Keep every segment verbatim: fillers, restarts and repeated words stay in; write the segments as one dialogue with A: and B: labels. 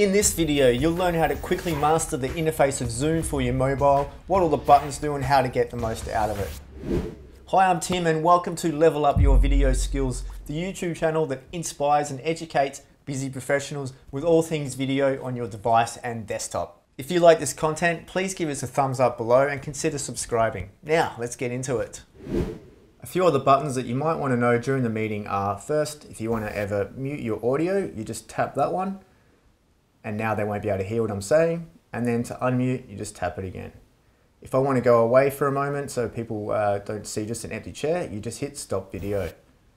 A: In this video, you'll learn how to quickly master the interface of Zoom for your mobile, what all the buttons do and how to get the most out of it. Hi, I'm Tim and welcome to Level Up Your Video Skills, the YouTube channel that inspires and educates busy professionals with all things video on your device and desktop. If you like this content, please give us a thumbs up below and consider subscribing. Now, let's get into it. A few other buttons that you might want to know during the meeting are, first, if you want to ever mute your audio, you just tap that one. And now they won't be able to hear what I'm saying. And then to unmute, you just tap it again. If I want to go away for a moment so people uh, don't see just an empty chair, you just hit stop video.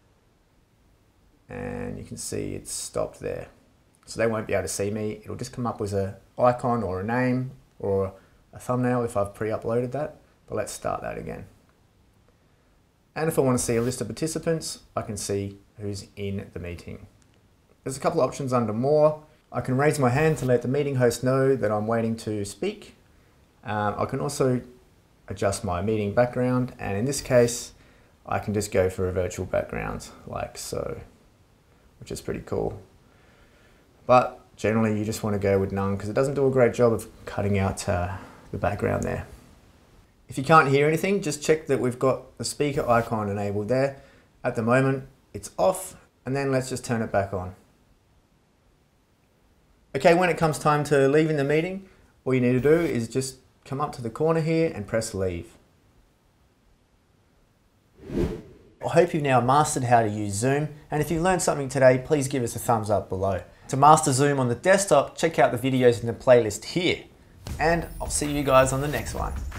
A: And you can see it's stopped there. So they won't be able to see me. It'll just come up with an icon or a name or a thumbnail if I've pre-uploaded that. But let's start that again. And if I want to see a list of participants, I can see who's in the meeting. There's a couple of options under more. I can raise my hand to let the meeting host know that I'm waiting to speak. Um, I can also adjust my meeting background, and in this case, I can just go for a virtual background like so, which is pretty cool. But generally, you just want to go with none because it doesn't do a great job of cutting out uh, the background there. If you can't hear anything, just check that we've got the speaker icon enabled there. At the moment, it's off, and then let's just turn it back on. Okay, when it comes time to leaving the meeting, all you need to do is just come up to the corner here and press leave. I hope you've now mastered how to use Zoom, and if you learned something today, please give us a thumbs up below. To master Zoom on the desktop, check out the videos in the playlist here, and I'll see you guys on the next one.